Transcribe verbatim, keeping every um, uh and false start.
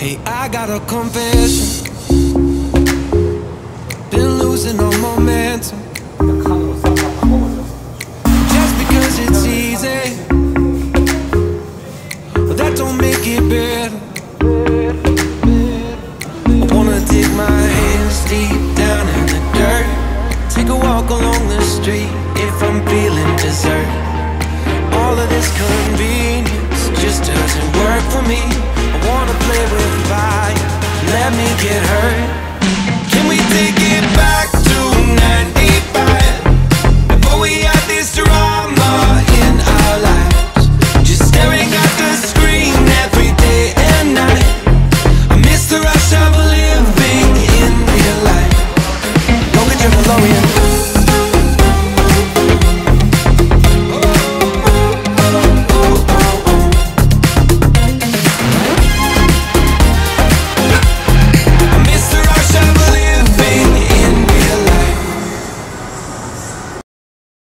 Hey, I got a confession. Been losing all momentum. Just because it's easy, but that don't make it better. I wanna dig my hands deep down in the dirt. Take a walk along the street if I'm feeling dessert.